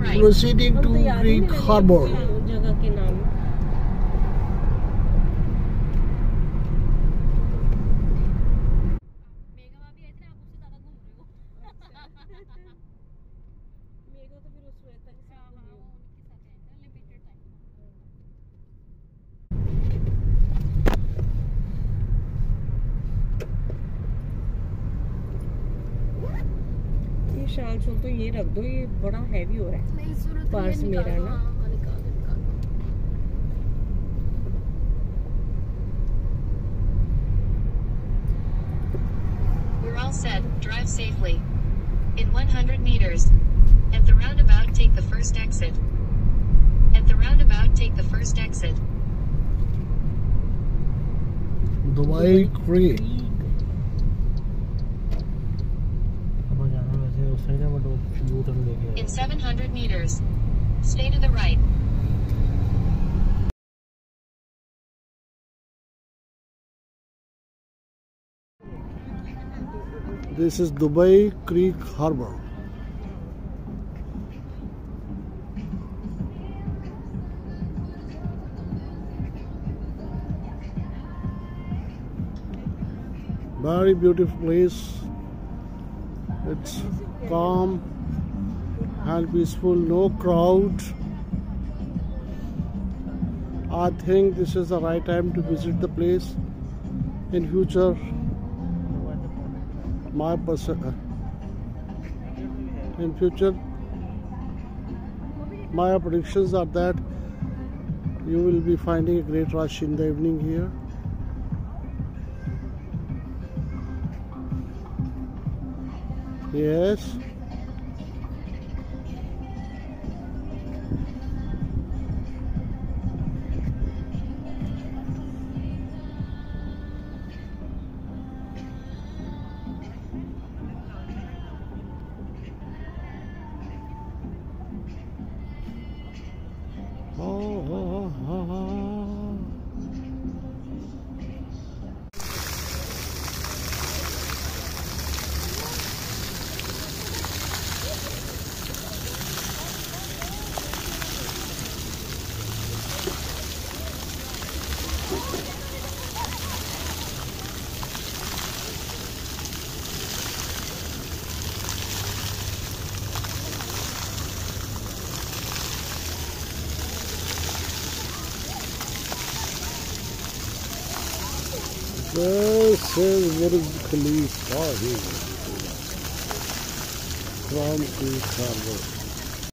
proceeding to Creek Harbour. जगह के नाम शाल तो ये रख दो, ये बड़ा हैवी हो रहा है पर्स मेरा ना। We're all set. Drive safely. In 100 meters. At the roundabout, take the first exit. At the roundabout, take the first exit. Dubai Creek. In 700 meters. Stay to the right. This is Dubai Creek Harbour. Very beautiful place. It's calm and peaceful, no crowd. I think this is the right time to visit the place. In future, my predictions are that you will be finding a great rush in the evening here. Yes. This is Burj Khalifa here from Creek Harbour.